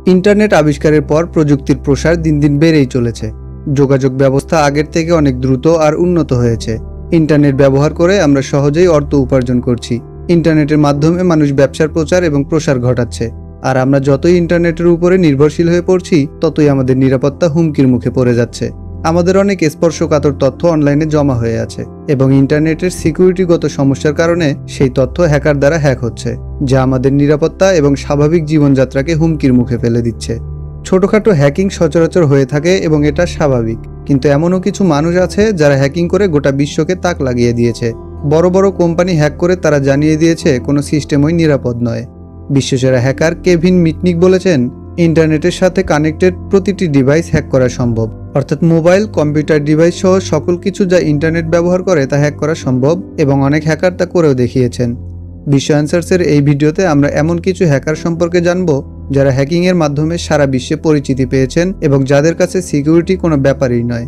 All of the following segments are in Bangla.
ইন্টারনেট আবিষ্কারের পর প্রযুক্তির প্রসার দিন দিন বেড়েই চলেছে। যোগাযোগ ব্যবস্থা আগের থেকে অনেক দ্রুত আর উন্নত হয়েছে। ইন্টারনেট ব্যবহার করে আমরা সহজেই অর্থ উপার্জন করছি। ইন্টারনেটের মাধ্যমে মানুষ ব্যবসার প্রচার এবং প্রসার ঘটাচ্ছে। আর আমরা যতই ইন্টারনেটের উপরে নির্ভরশীল হয়ে পড়ছি, ততই আমাদের নিরাপত্তা হুমকির মুখে পড়ে যাচ্ছে। আমাদের অনেক স্পর্শকাতর তথ্য অনলাইনে জমা হয়ে আছে এবং ইন্টারনেটের সিকিউরিটিগত সমস্যার কারণে সেই তথ্য হ্যাকার দ্বারা হ্যাক হচ্ছে, যা আমাদের নিরাপত্তা এবং স্বাভাবিক জীবনযাত্রাকে হুমকির মুখে ফেলে দিচ্ছে। ছোটখাটো হ্যাকিং সচরাচর হয়ে থাকে এবং এটা স্বাভাবিক, কিন্তু এমনও কিছু মানুষ আছে যারা হ্যাকিং করে গোটা বিশ্বকে তাক লাগিয়ে দিয়েছে। বড় বড় কোম্পানি হ্যাক করে তারা জানিয়ে দিয়েছে কোনো সিস্টেমই নিরাপদ নয়। বিশ্বসেরা হ্যাকার কেভিন মিটনিক বলেছেন, ইন্টারনেটের সাথে কানেক্টেড প্রতিটি ডিভাইস হ্যাক করা সম্ভব। অর্থাৎ মোবাইল, কম্পিউটার ডিভাইস সহ সকল কিছু যা ইন্টারনেট ব্যবহার করে তা হ্যাক করা সম্ভব এবং অনেক হ্যাকার তা করেও দেখিয়েছেন। বিশ্ব অ্যান্সার্সের এই ভিডিওতে আমরা এমন কিছু হ্যাকার সম্পর্কে জানব যারা হ্যাকিংয়ের মাধ্যমে সারা বিশ্বে পরিচিতি পেয়েছেন এবং যাদের কাছে সিকিউরিটি কোনো ব্যাপারই নয়।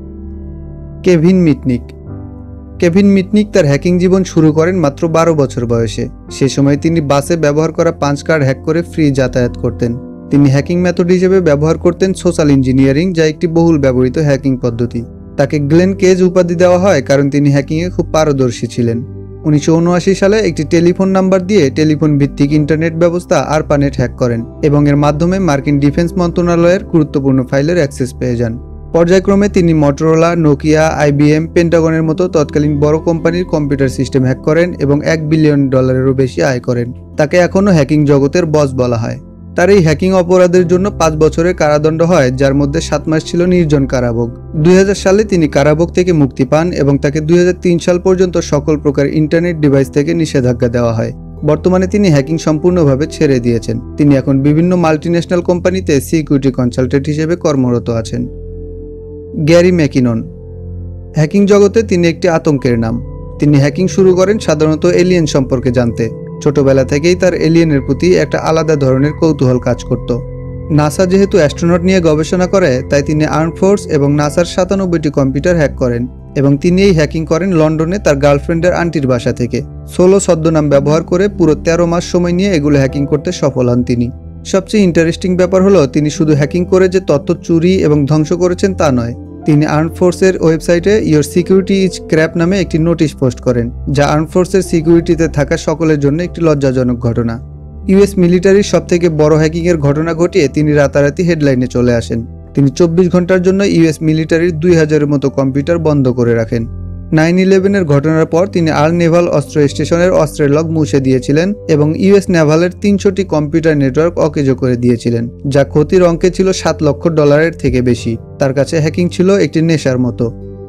কেভিন মিটনিক। কেভিন মিটনিক তার হ্যাকিং জীবন শুরু করেন মাত্র 12 বছর বয়সে। সে সময় তিনি বাসে ব্যবহার করা পাঞ্চ কার্ড হ্যাক করে ফ্রি যাতায়াত করতেন। তিনি হ্যাকিং মেথড হিসেবে ব্যবহার করতেন সোশ্যাল ইঞ্জিনিয়ারিং, যা একটি বহুল ব্যবহৃত হ্যাকিং পদ্ধতি। তাকে গ্লেন কেজ উপাধি দেওয়া হয় কারণ তিনি হ্যাকিংয়ে খুব পারদর্শী ছিলেন। 1979 সালে একটি টেলিফোন নাম্বার দিয়ে টেলিফোন ভিত্তিক ইন্টারনেট ব্যবস্থা আরপানেট হ্যাক করেন এবং এর মাধ্যমে মার্কিন ডিফেন্স মন্ত্রণালয়ের গুরুত্বপূর্ণ ফাইলের অ্যাক্সেস পেয়ে যান। পর্যায়ক্রমে তিনি মটোরোলা, নোকিয়া, আইবিএম, পেন্টাগনের মতো তৎকালীন বড় কোম্পানির কম্পিউটার সিস্টেম হ্যাক করেন এবং $1 বিলিয়ন বেশি আয় করেন। তাকে এখনও হ্যাকিং জগতের বস বলা হয়। তার এই হ্যাকিং অপরাধের জন্য 5 বছরের কারাদণ্ড হয়, যার মধ্যে 7 মাস ছিল নির্জন কারাভোগ। 2000 সালে তিনি কারাভোগ থেকে মুক্তি পান এবং তাকে 2003 সাল পর্যন্ত সকল প্রকার ইন্টারনেট ডিভাইস থেকে নিষেধাজ্ঞা দেওয়া হয়। বর্তমানে তিনি হ্যাকিং সম্পূর্ণভাবে ছেড়ে দিয়েছেন। তিনি এখন বিভিন্ন মাল্টিন্যাশনাল কোম্পানিতে সিকিউরিটি কনসালটেন্ট হিসেবে কর্মরত আছেন। গ্যারি ম্যাকিনন। হ্যাকিং জগতে তিনি একটি আতঙ্কের নাম। তিনি হ্যাকিং শুরু করেন সাধারণত এলিয়েন সম্পর্কে জানতে। ছোটবেলা থেকেই তার এলিয়েনের প্রতি একটা আলাদা ধরনের কৌতূহল কাজ করত। নাসা যেহেতু অ্যাস্ট্রোনট নিয়ে গবেষণা করে, তাই তিনি আর্ম ফোর্স এবং নাসার 97টি কম্পিউটার হ্যাক করেন এবং তিনি এই হ্যাকিং করেন লন্ডনে তার গার্লফ্রেন্ডের আন্টির বাসা থেকে। সোলো ছদ্মনাম ব্যবহার করে পুরো 13 মাস সময় নিয়ে এগুলো হ্যাকিং করতে সফল হন তিনি। সবচেয়ে ইন্টারেস্টিং ব্যাপার হলো, তিনি শুধু হ্যাকিং করে যে তথ্য চুরি এবং ধ্বংস করেছেন তা নয়। তিনি আর্ম ফোর্সের ওয়েবসাইটে ইয়োর সিকিউরিটি ইজ ক্র্যাপ নামে একটি নোটিশ পোস্ট করেন, যা আর্ম ফোর্সের সিকিউরিটিতে থাকা সকলের জন্য একটি লজ্জাজনক ঘটনা। ইউএস মিলিটারির সবথেকে বড় হ্যাকিংয়ের ঘটনা ঘটিয়ে তিনি রাতারাতি হেডলাইনে চলে আসেন। তিনি 24 ঘন্টার জন্য ইউএস মিলিটারির 2000-এর মতো কম্পিউটার বন্ধ করে রাখেন। 9/11-এর ঘটনার পর তিনি আল নেভাল অস্ত্র স্টেশনের অস্ত্রের লগ মুছে দিয়েছিলেন এবং ইউএস নেভালের 300টি কম্পিউটার নেটওয়ার্ক অকেজো করে দিয়েছিলেন, যা ক্ষতির অঙ্কে ছিল $7 লক্ষ থেকে বেশি। তার কাছে হ্যাকিং ছিল একটি নেশার মতো।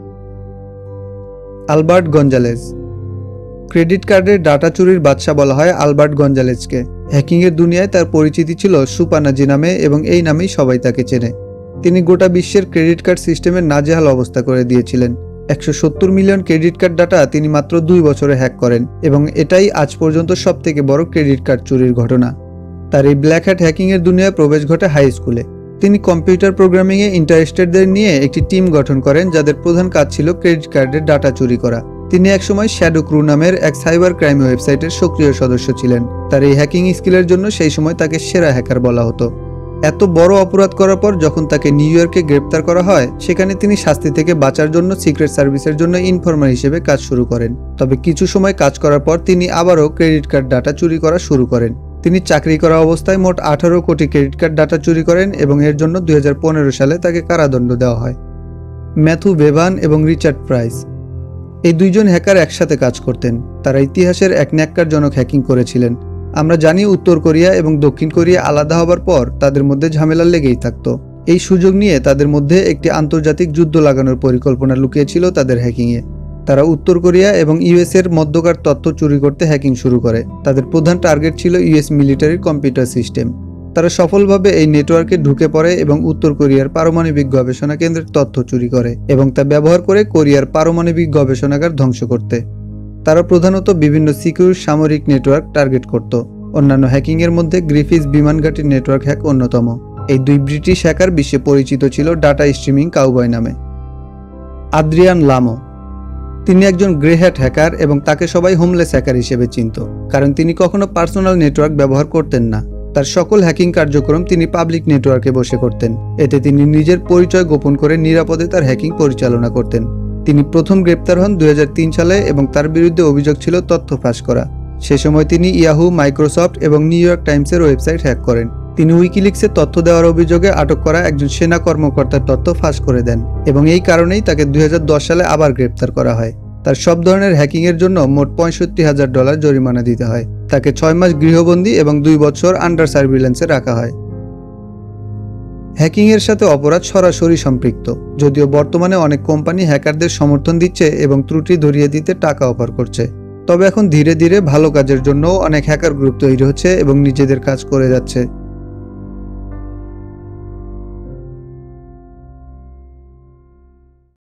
Albert Gonzalez. ক্রেডিট কার্ডের ডাটা চুরির বাদশা বলা হয় আলবার্ট গঞ্জালেজকে। হ্যাকিংয়ের দুনিয়ায় তার পরিচিতি ছিল সুপানাজি নামে এবং এই নামেই সবাই তাকে চেনে। তিনি গোটা বিশ্বের ক্রেডিট কার্ড সিস্টেমের নাজেহাল অবস্থা করে দিয়েছিলেন। 170 মিলিয়ন ক্রেডিট কার্ড ডাটা তিনি মাত্র 2 বছরে হ্যাক করেন এবং এটাই আজ পর্যন্ত সবথেকে বড় ক্রেডিট কার্ড চুরির ঘটনা। তার এই ব্ল্যাক হ্যাট হ্যাকিংয়ের দুনিয়ায় প্রবেশ ঘটে হাই স্কুলে। তিনি কম্পিউটার প্রোগ্রামিংয়ে ইন্টারেস্টেডদের নিয়ে একটি টিম গঠন করেন, যাদের প্রধান কাজ ছিল ক্রেডিট কার্ডের ডাটা চুরি করা। তিনি একসময় শ্যাডো ক্রু নামের এক সাইবার ক্রাইম ওয়েবসাইটের সক্রিয় সদস্য ছিলেন। তার এই হ্যাকিং স্কিলের জন্য সেই সময় তাকে সেরা হ্যাকার বলা হতো। এত বড় অপরাধ করার পর যখন তাকে নিউ ইয়র্কে গ্রেপ্তার করা হয়, সেখানে তিনি শাস্তি থেকে বাঁচার জন্য সিক্রেট সার্ভিসের জন্য ইনফর্মার হিসেবে কাজ শুরু করেন। তবে কিছু সময় কাজ করার পর তিনি আবারও ক্রেডিট কার্ড ডাটা চুরি করা শুরু করেন। তিনি চাকরি করা অবস্থায় মোট 18 কোটি ক্রেডিট কার্ড ডাটা চুরি করেন এবং এর জন্য 2015 সালে তাকে কারাদণ্ড দেওয়া হয়। ম্যাথু বেভান এবং রিচার্ড প্রাইস। এই দুইজন হ্যাকার একসাথে কাজ করতেন। তারা ইতিহাসের এক ন্যাক্কারজনক হ্যাকিং করেছিলেন। আমরা জানি উত্তর কোরিয়া এবং দক্ষিণ কোরিয়া আলাদা হবার পর তাদের মধ্যে ঝামেলা লেগেই থাকতো। এই সুযোগ নিয়ে তাদের মধ্যে একটি আন্তর্জাতিক যুদ্ধ লাগানোর পরিকল্পনা লুকিয়েছিল তাদের হ্যাকিংয়ে। তারা উত্তর কোরিয়া এবং ইউএস এর মধ্যকার তথ্য চুরি করতে হ্যাকিং শুরু করে। তাদের প্রধান টার্গেট ছিল ইউএস মিলিটারির কম্পিউটার সিস্টেম। তারা সফলভাবে এই নেটওয়ার্কে ঢুকে পড়ে এবং উত্তর কোরিয়ার পারমাণবিক গবেষণা কেন্দ্রের তথ্য চুরি করে এবং তা ব্যবহার করে কোরিয়ার পারমাণবিক গবেষণাগার ধ্বংস করতে। তারা প্রধানত বিভিন্ন সিকিউর সামরিক নেটওয়ার্ক টার্গেট করত। অন্যান্য হ্যাকিংয়ের মধ্যে গ্রিফিস বিমান ঘাঁটির নেটওয়ার্ক হ্যাক অন্যতম। এই দুই ব্রিটিশ হ্যাকার বিশ্বে পরিচিত ছিল ডাটা স্ট্রিমিং কাউবয় নামে। Adrian Lamo. তিনি একজন গ্রে হ্যাট হ্যাকার এবং তাকে সবাই হোমলেস হ্যাকার হিসেবে চিনত, কারণ তিনি কখনো পার্সোনাল নেটওয়ার্ক ব্যবহার করতেন না। তার সকল হ্যাকিং কার্যক্রম তিনি পাবলিক নেটওয়ার্কে বসে করতেন। এতে তিনি নিজের পরিচয় গোপন করে নিরাপদে তার হ্যাকিং পরিচালনা করতেন। তিনি প্রথম গ্রেপ্তার হন 2003 সালে এবং তার বিরুদ্ধে অভিযোগ ছিল তথ্য ফাঁস করা। সে সময় তিনি ইয়াহু, মাইক্রোসফট এবং নিউ ইয়র্ক টাইমসের ওয়েবসাইট হ্যাক করেন। তিনি উইকিলিক্সে তথ্য দেওয়ার অভিযোগে আটক করা একজন সেনা কর্মকর্তার তথ্য ফাঁস করে দেন এবং এই কারণেই তাকে 2010 সালে আবার গ্রেপ্তার করা হয়। তার সব ধরনের হ্যাকিংয়ের জন্য মোট $65,000 জরিমানা দিতে হয়। তাকে 6 মাস গৃহবন্দী এবং 2 বছর আন্ডার সার্ভিল্যান্সে রাখা হয়। হ্যাকিংয়ের সাথে অপরাধ সরাসরি সম্পৃক্ত, যদিও বর্তমানে অনেক কোম্পানি হ্যাকারদের সমর্থন দিচ্ছে এবং ত্রুটি ধরিয়ে দিতে টাকা অফার করছে। তবে এখন ধীরে ধীরে ভালো কাজের জন্য অনেক হ্যাকার গ্রুপ তৈরি হচ্ছে এবং নিজেদের কাজ করে যাচ্ছে।